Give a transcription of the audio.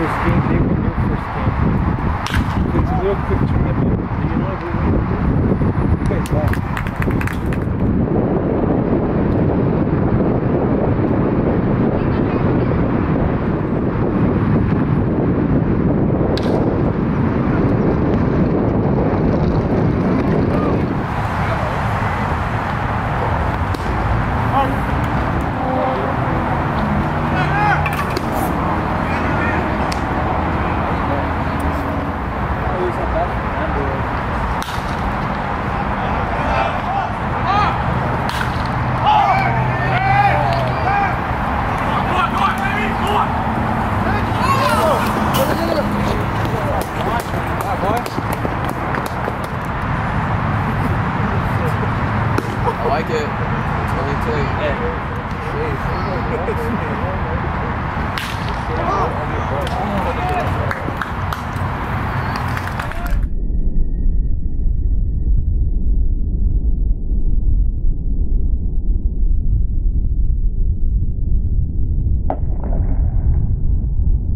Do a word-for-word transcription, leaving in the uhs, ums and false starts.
first game, they won their first game. It's a real quick tournament. Do you know who won? You guys lost. I like it. Totally tight. Yeah.